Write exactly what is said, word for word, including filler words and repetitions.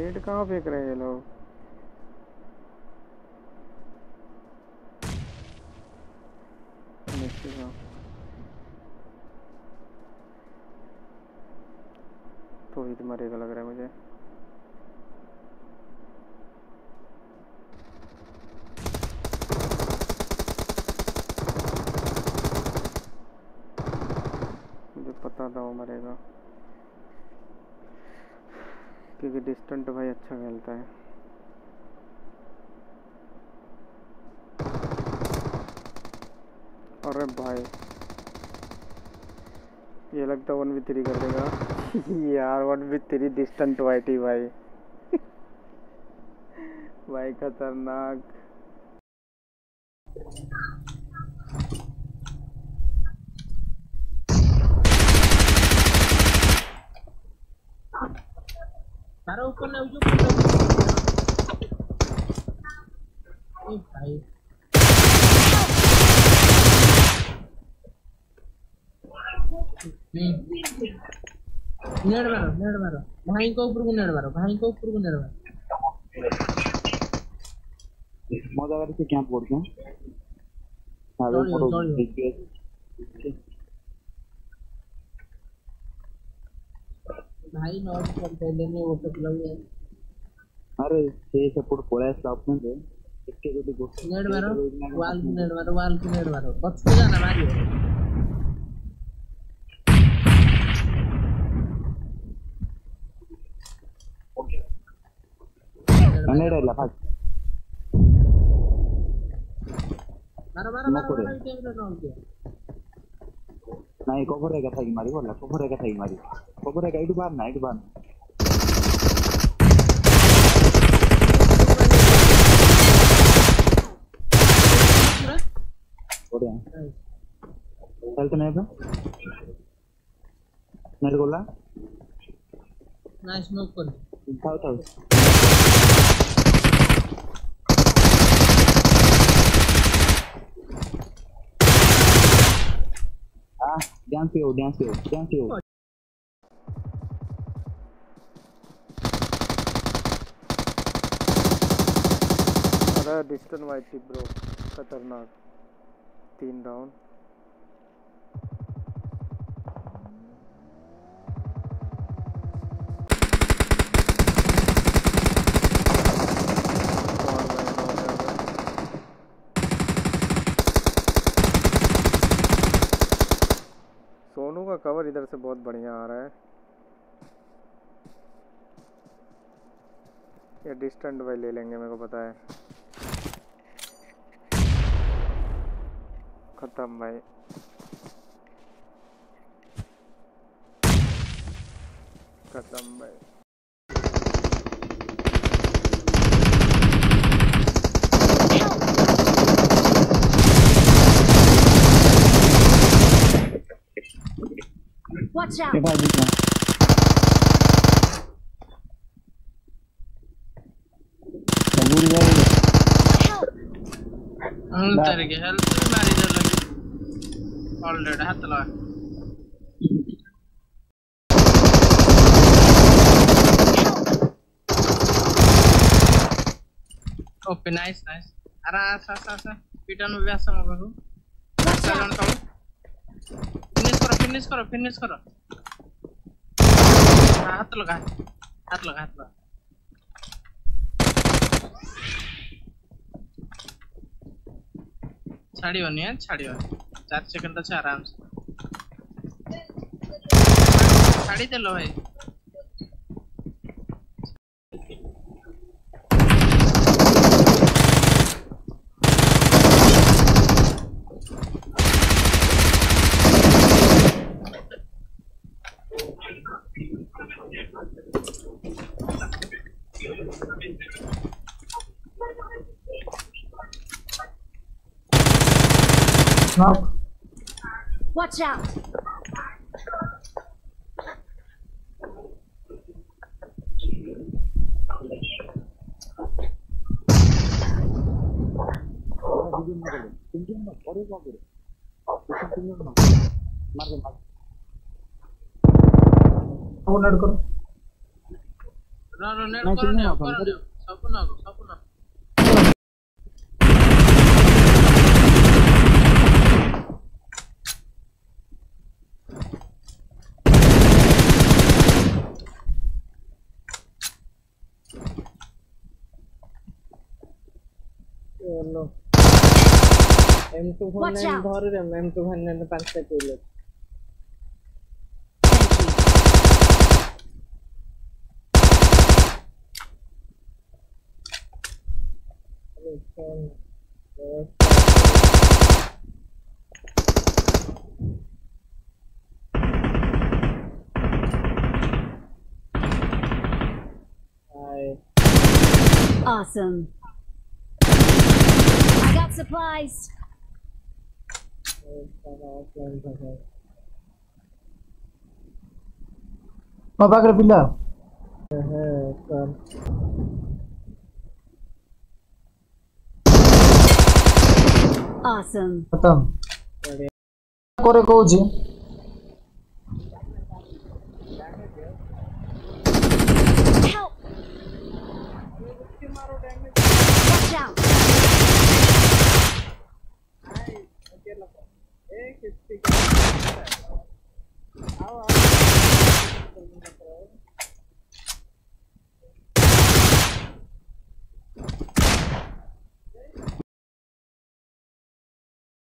Net कहाँ फेंक रहे हैं ये लोग? तो ही मरेगा लग रहा है मुझे। मुझे पता था वो मरेगा क्योंकि डिस्टेंट भाई अच्छा खेलता है। अरे भाई ये लगता है वन वी थ्री कर देगा यार। वन वी थ्री डिस्टेंट वाइटी भाई भाई खतरनाक। मारो ऊपर ना जो ए भाई नेड मारो नेड मारो भाई को ऊपर को नेड मारो भाई को ऊपर को नेड मारो। मजा करके क्या बोलते हैं सारे फोटो भाई नॉट कर पहले में वो तो लग गया। अरे से सपोर्ट पड़ा है स्टॉप में दे इसके को देखो नेड मारो वाल की नेड मारो वाल की नेड मारो बच के जाना मारियो। नेड है लफा मारो मारो मारो टाइम रे नॉट किया नहीं कवर है कथा की मारी बोला कवर है कथा की मारी कवर है गाइड बार नाइट बार ओरे चलते नहीं बे नेट गोला ना स्मोक कर उठाओ उठाओ ah ध्यान से हो ध्यान से हो ध्यान से हो अरे डिस्टेंट वाइटी ब्रो खतरनाक। तीन राउंड सोनू का कवर इधर से बहुत बढ़िया आ रहा है। ये डिस्टेंट भाई ले लेंगे मेरे को पता है। खत्म भाई खत्म भाई। Watch out! ये भाई दिख रहा जरूर जाएगा हम तेरे के हेल्थ मारी दे लगी ऑलरेडी हाथ लगा ओके नाइस नाइस अरे आसा आसा आसा पिटन में व्यास में बाबू चलन तो फिनिश करो फिनिश करो फिनिश करो हाथ लगा हाथ लगा हाथ लगा छाड़ियो नहीं है छाड़ियो चार सेकंड अच्छे आराम से छाड़ी दे लो भाई। Watch out! ର ନେଟ୍ ନାଇଁ, କର ଚିହ୍ନି ନେ ନଥାଉ, କର ନେ ସବୁ ନା ସବୁ ନା लो M two four Watch nine out. धर रे एम टू फोर नाइन पांच टा किलो Awesome. I got supplies. ମୋ ପାଖରେ ପିଲା Awesome. ଖତମ ପରେ କହୁଛି Help. Watch out. आओ आओ